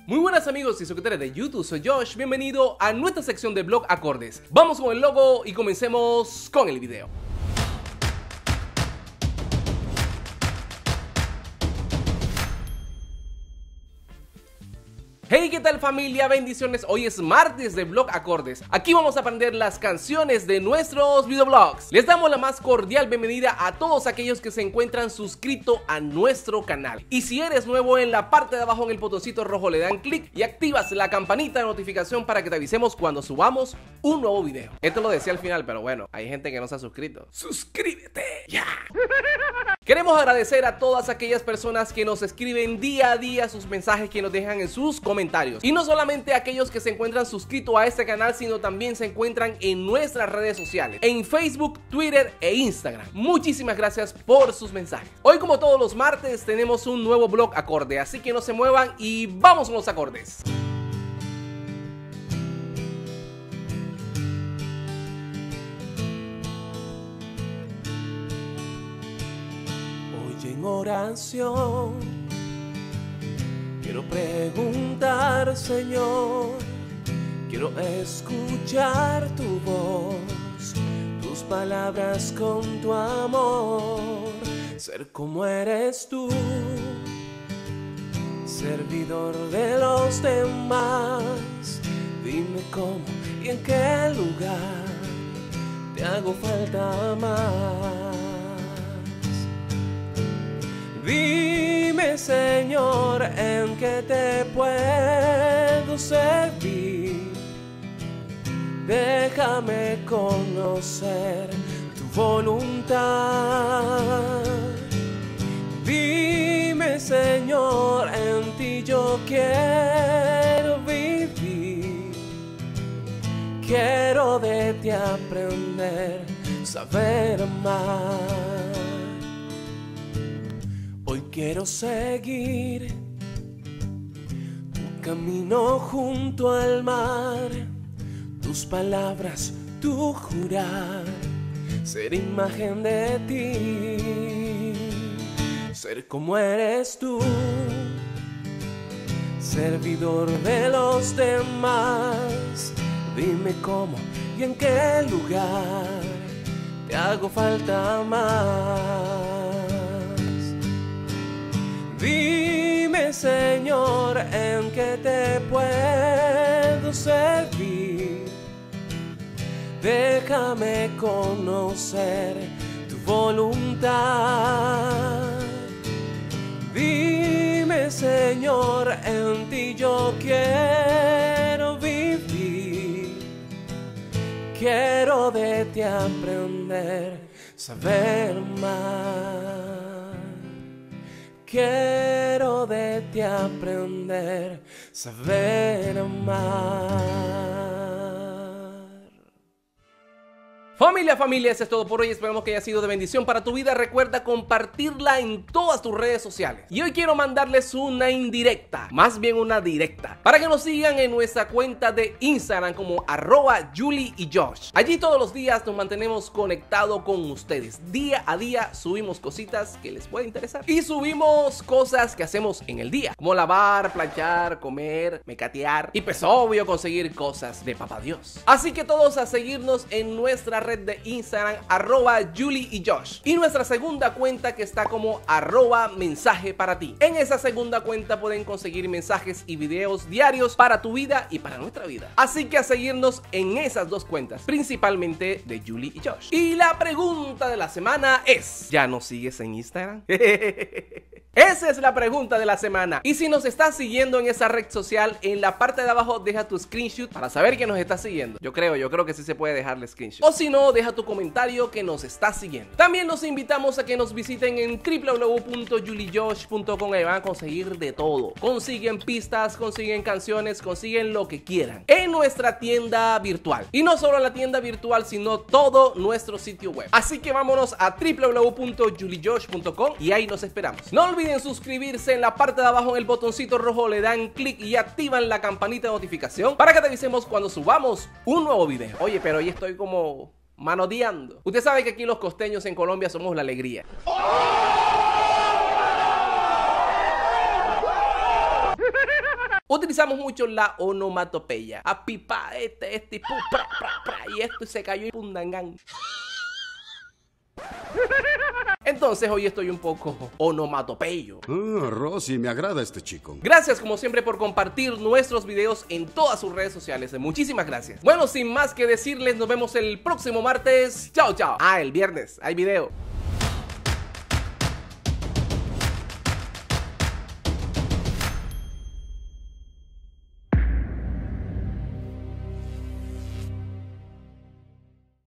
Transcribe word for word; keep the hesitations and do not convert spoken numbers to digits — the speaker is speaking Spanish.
Muy buenas amigos y suscriptores de YouTube, soy Josh, bienvenido a nuestra sección de blog acordes. Vamos con el logo y comencemos con el video. Hey, ¿qué tal familia? Bendiciones, hoy es martes de Blog Acordes. Aquí vamos a aprender las canciones de nuestros videoblogs. Les damos la más cordial bienvenida a todos aquellos que se encuentran suscritos a nuestro canal. Y si eres nuevo, en la parte de abajo en el botoncito rojo le dan clic y activas la campanita de notificación para que te avisemos cuando subamos un nuevo video. Esto lo decía al final, pero bueno, hay gente que no se ha suscrito. ¡Suscríbete! ¡Ya! Queremos agradecer a todas aquellas personas que nos escriben día a día sus mensajes, que nos dejan en sus comentarios. Y no solamente aquellos que se encuentran suscritos a este canal, sino también se encuentran en nuestras redes sociales, en Facebook, Twitter e Instagram. Muchísimas gracias por sus mensajes. Hoy, como todos los martes, tenemos un nuevo blog acorde, así que no se muevan y vamos con los acordes. En oración quiero preguntar, Señor, quiero escuchar tu voz, tus palabras con tu amor, ser como eres tú, servidor de los demás. Dime cómo y en qué lugar te hago falta más. Dime, Señor, en qué te puedo servir. Déjame conocer tu voluntad. Dime, Señor, en ti yo quiero vivir. Quiero de ti aprender, saber más. Hoy quiero seguir tu camino junto al mar, tus palabras, tu jurar, ser imagen de ti, ser como eres tú, servidor de los demás. Dime cómo y en qué lugar te hago falta más. Dime, Señor, en qué te puedo servir. Déjame conocer tu voluntad. Dime, Señor, en ti yo quiero vivir. Quiero de ti aprender, saber más. Quiero de ti aprender, saber más. Familia, familia, eso es todo por hoy. Esperamos que haya sido de bendición para tu vida. Recuerda compartirla en todas tus redes sociales. Y hoy quiero mandarles una indirecta, más bien una directa, para que nos sigan en nuestra cuenta de Instagram como arroba Julie y Josh. Allí todos los días nos mantenemos conectados con ustedes. Día a día subimos cositas que les puede interesar. Y subimos cosas que hacemos en el día, como lavar, planchar, comer, mecatear y pues obvio conseguir cosas de papá Dios. Así que todos a seguirnos en nuestra red de Instagram arroba Julie y Josh, y nuestra segunda cuenta que está como arroba mensaje para ti. En esa segunda cuenta pueden conseguir mensajes y videos diarios para tu vida y para nuestra vida. Así que a seguirnos en esas dos cuentas, principalmente de Julie y Josh. Y la pregunta de la semana es: ¿ya nos sigues en Instagram? Esa es la pregunta de la semana. Y si nos estás siguiendo en esa red social, en la parte de abajo deja tu screenshot para saber que nos estás siguiendo. Yo creo, yo creo que sí se puede dejarle screenshot. O si no, deja tu comentario que nos estás siguiendo. También los invitamos a que nos visiten en w w w punto julie josh punto com. Ahí van a conseguir de todo. Consiguen pistas, consiguen canciones, consiguen lo que quieran en nuestra tienda virtual. Y no solo la tienda virtual, sino todo nuestro sitio web. Así que vámonos a w w w punto julie josh punto com y ahí nos esperamos. No olviden suscribirse. En la parte de abajo en el botoncito rojo le dan clic y activan la campanita de notificación para que te avisemos cuando subamos un nuevo video. Oye, pero hoy estoy como manoteando. Usted sabe que aquí los costeños en Colombia somos la alegría. utilizamos mucho la onomatopeya. A pipa, este, este, y pu, pra, pra, pra, y esto y se cayó y pundangán. Entonces hoy estoy un poco onomatopeyo. Ah, Rosy, me agrada este chico. Gracias como siempre por compartir nuestros videos en todas sus redes sociales. Muchísimas gracias. Bueno, sin más que decirles, nos vemos el próximo martes. Chao, chao. Ah, el viernes hay video.